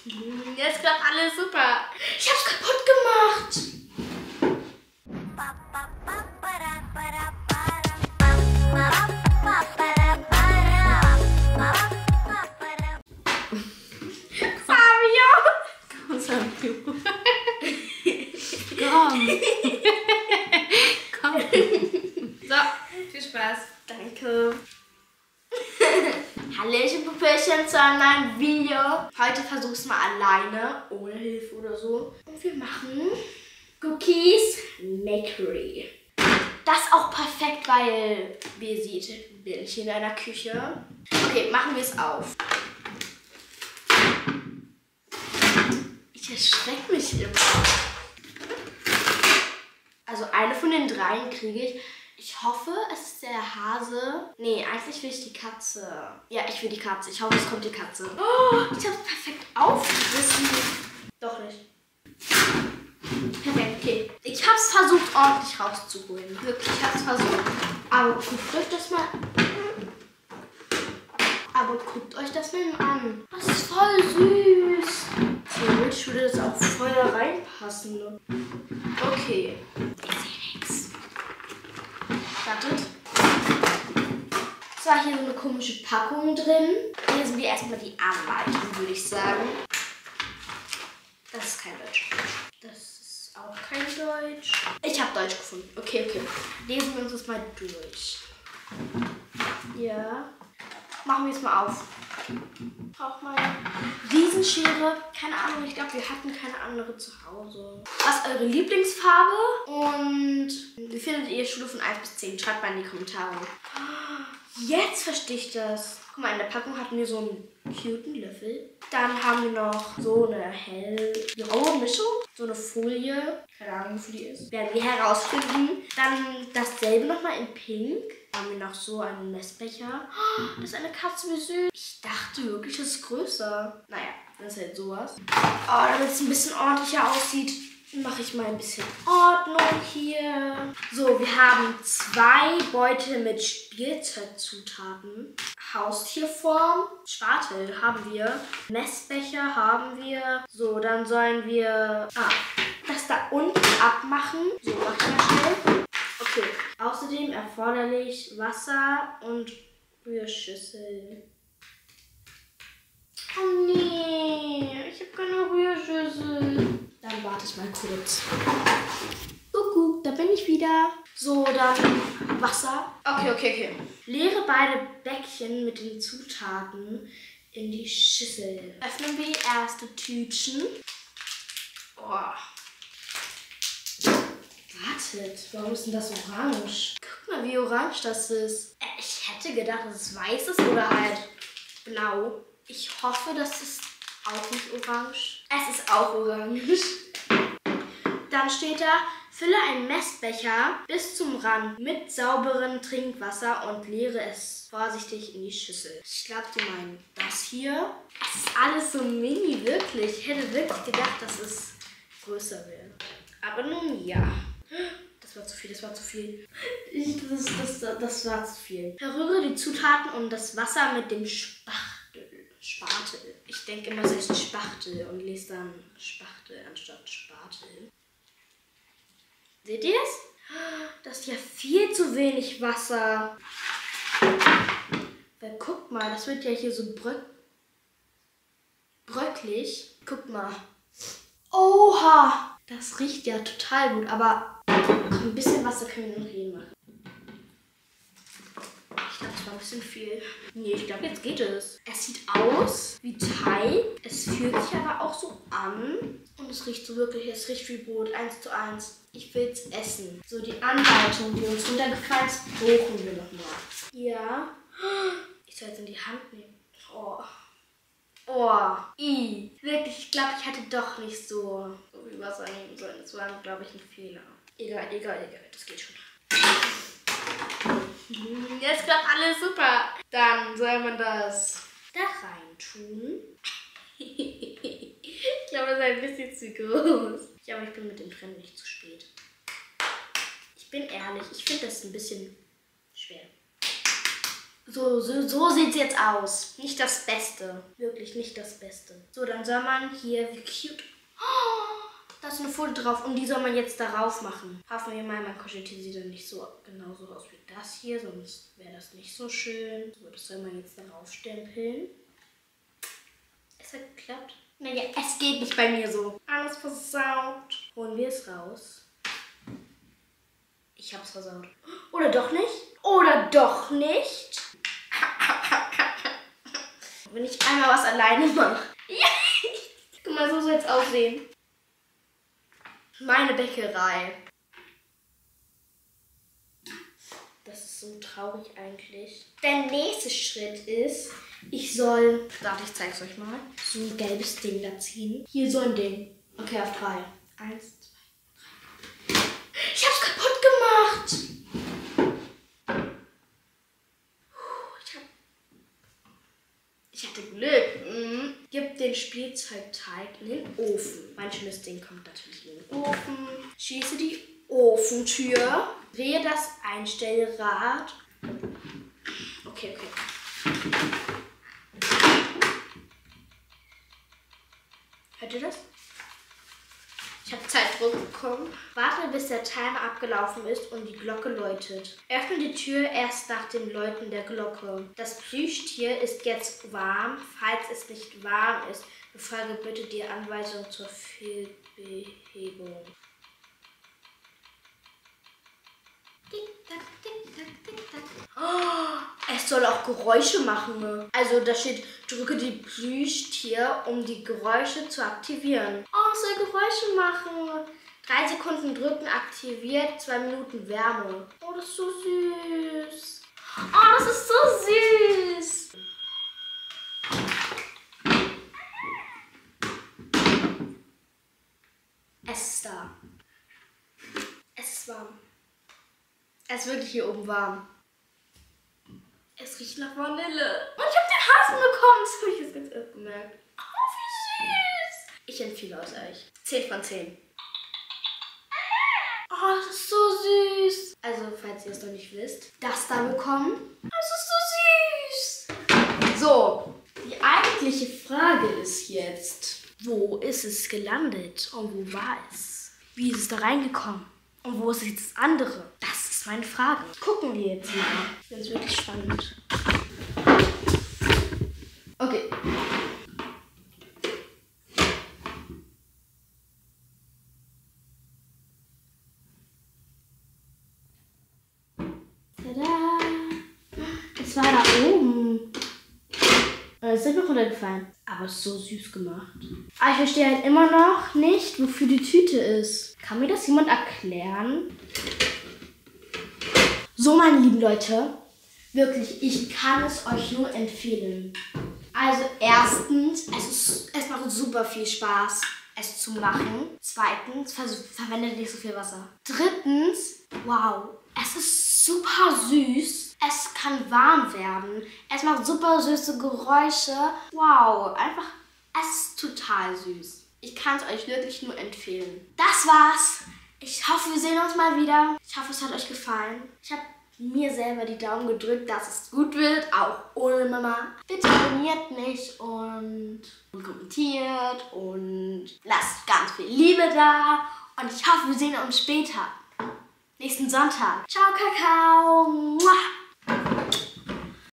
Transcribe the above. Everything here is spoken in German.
Jetzt klappt alles super. Ich hab's kaputt gemacht. Fabio! Komm, Fabio. Komm. So, viel Spaß. Danke. Hallöchen, Pupillchen, zu einem neuen Video. Heute versuch's mal alleine, ohne Hilfe oder so. Und wir machen Cookies Makery. Das ist auch perfekt, weil, wie ihr seht, bin ich hier in einer Küche. Okay, machen wir es auf. Ich erschrecke mich immer. Also eine von den dreien kriege ich. Ich hoffe, es ist der Hase. Nee, eigentlich will ich die Katze. Ja, ich will die Katze. Ich hoffe, es kommt die Katze. Oh, ich habe es perfekt aufgerissen. Doch nicht. Perfekt, okay. Ich habe es versucht, ordentlich rauszuholen. Wirklich, ich habe es versucht. Aber guckt euch das mal an. Das ist voll süß. Theoretisch würde das auch voll da reinpassen. Ne? Okay. Ich sehe nichts. Wartet. Es war hier so eine komische Packung drin. Lesen wir erstmal die Anleitung, würde ich sagen. Das ist kein Deutsch. Das ist auch kein Deutsch. Ich habe Deutsch gefunden. Okay. Lesen wir uns das mal durch. Ja. Machen wir es mal auf. Ich brauche mal eine Riesenschere. Keine Ahnung, ich glaube, wir hatten keine andere zu Hause. Was ist eure Lieblingsfarbe? Und wie findet ihr Schule von 1 bis 10? Schreibt mal in die Kommentare. Jetzt verstehe ich das. Guck mal, in der Packung hatten wir so einen cuten Löffel. Dann haben wir noch so eine hellgraue Mischung. So eine Folie. Keine Ahnung, wofür die ist. Werden wir herausfinden. Dann dasselbe nochmal in Pink. Dann haben wir noch so einen Messbecher. Oh, das ist eine Katze, wie süß. Ich dachte wirklich, das ist größer. Naja, das ist halt sowas. Oh, damit es ein bisschen ordentlicher aussieht, mache ich mal ein bisschen Ordnung hier. So, wir haben 2 Beutel mit Spielzeudzutaten. Haustierform, Spatel haben wir. Messbecher haben wir. So, dann sollen wir das da unten abmachen. So, mach ich mal schnell. Okay, außerdem erforderlich Wasser und Rührschüssel. Oh nee, ich habe keine Rührschüssel. Dann warte ich mal kurz. Guck, da bin ich wieder. So, dann Wasser. Okay. Leere beide Bäckchen mit den Zutaten in die Schüssel. Öffnen wir die erste Tütchen. Oh. Wartet, warum ist denn das orange? Guck mal, wie orange das ist. Ich hätte gedacht, dass es weiß ist oder halt blau. Ich hoffe, das ist auch nicht orange. Es ist auch orange. Dann steht da, fülle einen Messbecher bis zum Rand mit sauberem Trinkwasser und leere es vorsichtig in die Schüssel. Ich glaube, die meinen das hier. Es ist alles so mini, wirklich. Ich hätte wirklich gedacht, dass es größer wäre. Aber nun ja. Das war zu viel. Das war zu viel. Verrühre die Zutaten und das Wasser mit dem Spatel. Ich denke immer, es ist Spachtel und lese dann Spachtel anstatt Spatel. Seht ihr es? Das ist ja viel zu wenig Wasser. Weil guck mal, das wird ja hier so bröcklig. Guck mal. Oha! Das riecht ja total gut, aber ein bisschen Wasser können wir noch reinmachen. Ich glaube, das war ein bisschen viel. Nee, ich glaube, jetzt geht es. Es sieht aus wie Teig. Es fühlt sich aber auch so an. Und es riecht so wirklich, es riecht wie Brot, 1:1. Ich will es essen. So, die Anleitung, die uns runtergefallen ist, brauchen wir nochmal. Ja. Ich soll jetzt in die Hand nehmen. Wirklich, ich glaube, ich hätte doch nicht so viel Wasser nehmen sollen. Das war, glaube ich, ein Fehler. Egal. Das geht schon. Jetzt klappt alles super. Dann soll man das da rein tun. Ich glaube, das ist ein bisschen zu groß. Aber ich bin mit dem Trennen nicht zu spät. Ich bin ehrlich, ich finde das ein bisschen schwer. So sieht es jetzt aus. Nicht das Beste. Wirklich nicht das Beste. So, dann soll man hier, wie cute. Oh, da ist eine Folie drauf und die soll man jetzt darauf machen. Hoffen wir mal, mein Kuscheltier sieht dann nicht so genauso aus wie das hier, sonst wäre das nicht so schön. So, das soll man jetzt darauf stempeln. Es hat geklappt. Naja, es geht nicht bei mir so. Alles versaut. Holen wir es raus. Ich hab's versaut. Oder doch nicht? Oder doch nicht? Wenn ich einmal was alleine mache. Guck mal, so soll es aussehen. Meine Bäckerei. Das ist so traurig eigentlich. Der nächste Schritt ist, ich soll, ich zeig's euch mal, so ein gelbes Ding da ziehen. Hier so ein Ding. Okay, auf 3. 1, 2, 3. Ich hab's kaputt gemacht. Ich hatte Glück. Gib den Spielzeugteig in den Ofen. Mein schönes Ding kommt natürlich in den Ofen. Schließe die Ofentür. Drehe das Einstellrad. Okay. Hört ihr das? Ich habe Zeitdruck bekommen. Warte, bis der Timer abgelaufen ist und die Glocke läutet. Öffne die Tür erst nach dem Läuten der Glocke. Das Plüschtier ist jetzt warm. Falls es nicht warm ist, befolge bitte die Anweisung zur Fehlbehebung. Tick-Tack, Tick-Tack, Tick-Tack. Oh, es soll auch Geräusche machen. Also da steht, drücke die Plüschtier, um die Geräusche zu aktivieren. Oh, es soll Geräusche machen. 3 Sekunden drücken, aktiviert, 2 Minuten Wärme. Oh, das ist so süß. Oh, das ist so süß. Es ist da. Es ist warm. Es ist wirklich hier oben warm. Es riecht nach Vanille. Und ich habe den Hasen bekommen. Das habe ich jetzt ganz erst gemerkt. Oh, wie süß. Ich empfehle es euch. 10 von 10. Oh, das ist so süß. Also, falls ihr es noch nicht wisst, das da bekommen. Das ist so süß. So, die eigentliche Frage ist jetzt, wo ist es gelandet und wo war es? Wie ist es da reingekommen? Und wo ist jetzt das andere? Das ist meine Frage. Gucken wir jetzt mal. Ich finde es wirklich spannend. Okay. Tada! Es war da oben. Es ist mir runtergefallen. Aber es ist so süß gemacht. Aber ich verstehe halt immer noch nicht, wofür die Tüte ist. Kann mir das jemand erklären? So, meine lieben Leute, wirklich, ich kann es euch nur empfehlen. Also erstens, es macht super viel Spaß, es zu machen. Zweitens, verwendet nicht so viel Wasser. Drittens, wow, es ist super süß. Es kann warm werden. Es macht super süße Geräusche. Wow, einfach, es ist total süß. Ich kann es euch wirklich nur empfehlen. Das war's. Ich hoffe, wir sehen uns mal wieder. Ich hoffe, es hat euch gefallen. Ich habe mir selber die Daumen gedrückt, dass es gut wird, auch ohne Mama. Bitte abonniert mich und kommentiert und lasst ganz viel Liebe da. Und ich hoffe, wir sehen uns später. Nächsten Sonntag. Ciao, Kakao. Mua.